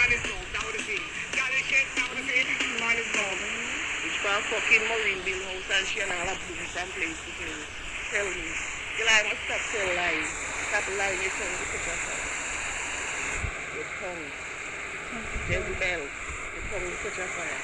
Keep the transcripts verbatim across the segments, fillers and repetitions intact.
Which part fucking Marine Bill house and she and all have books and place to tell Tell me. You like must stop tell lies. Stop lying your tongue to put yourself. Your tongue. Jezebel. Your tongue to put your fire.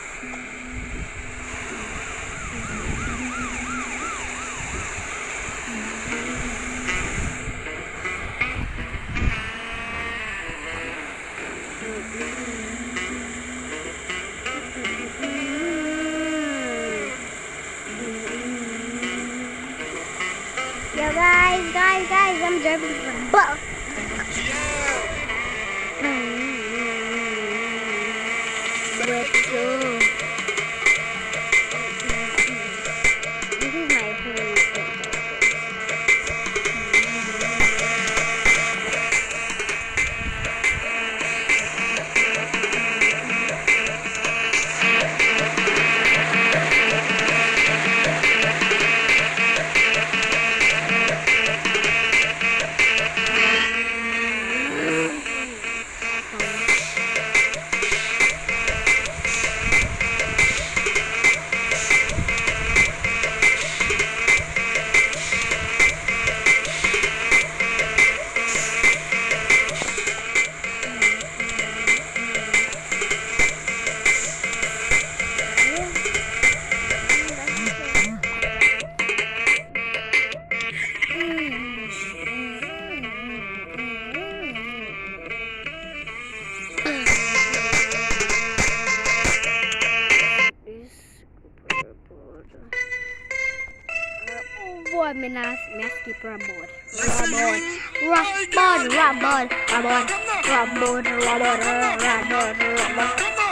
Yo guys, guys, guys, I'm driving for the bus. Let's go. This is my favorite. Boy, me not me skip Ramon. Ramon. Ramon. Ramon. Ramon. Ramon. Ramon. Ramon. Ramon.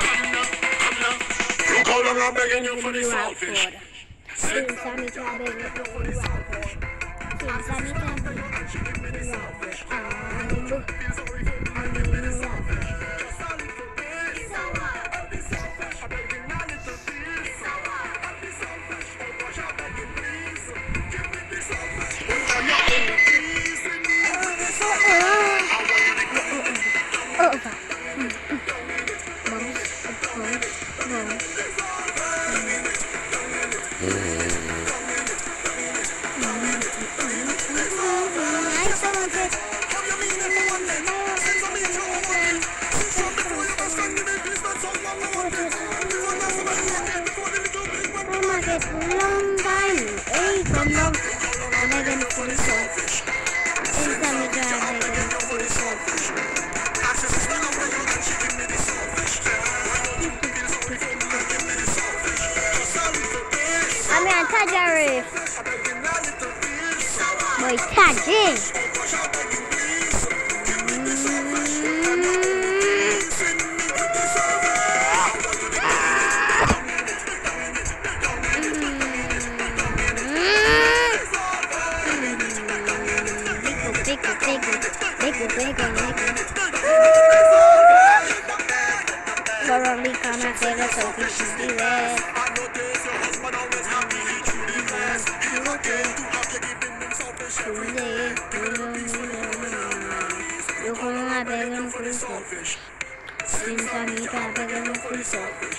How long I'm begging you for this selfish? Since I'm begging you for this selfish. Since I'm begging you for this selfish. Long time, hey, from long, I'm begging for this selfish. Since I'm begging for this selfish. I'm gonna touch our roof. Boy, touching. Probably come and say the selfish is the best. You're gonna beg him for the selfish. Since I need to beg him for the selfish.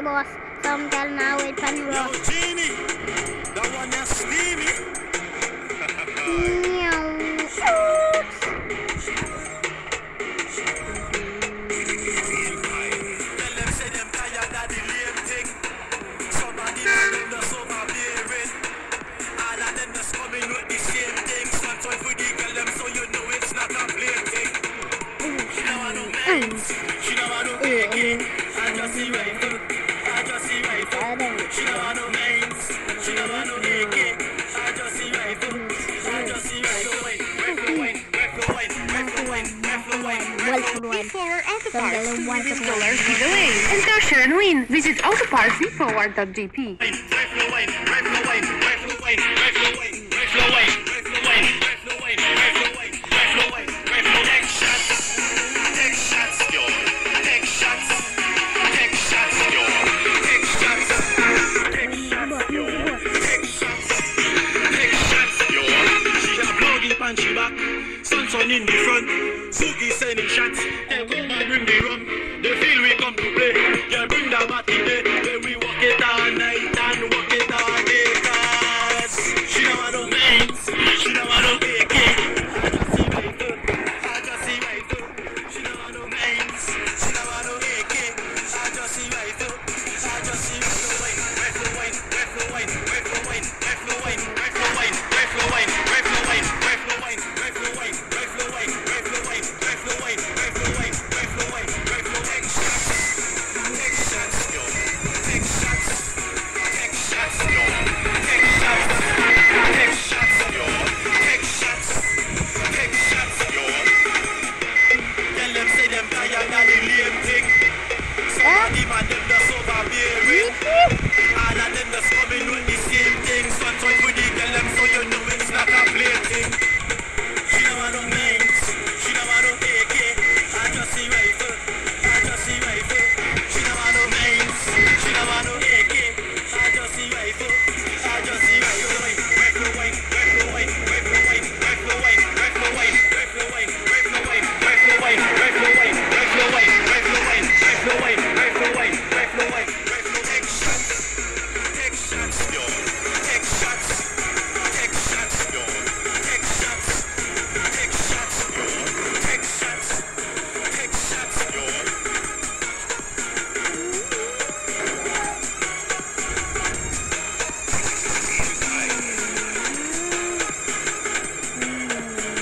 boss. Some girl now with pan Yo, rough. Genie, that one that's steamy. Meow. Tell them say them tired of the lame thing. Somebody them the summer bearing. All of them just coming with the same thing. Sometimes we the girl them so you know it's not a play thing. She don't want no mens. She don't want no making. I just see rifle. I just see rifle. She don't want no mens. She don't want no making. I just see rifle. I just see rifle. Rifle wine, rifle wine, rifle wine, rifle wine, rifle wine. Before Auto Some Parts, girl two wants million to dollars giveaway. Enter share and win. Visit autoparts dot forward dot j p. Rifle wine, rifle wine, rifle wine, rifle wine, rifle wine, rifle wine, rifle wine, rifle wine, rifle wine, rifle take shots, take shots, yo, take shots, take shots, yo, take shots, take shots, yo, take shots, take shots, yo. She a bloody punch back, sun sun in the front, Suki sending shots. They come and bring the rum, they feel we come to play. Yeah, bring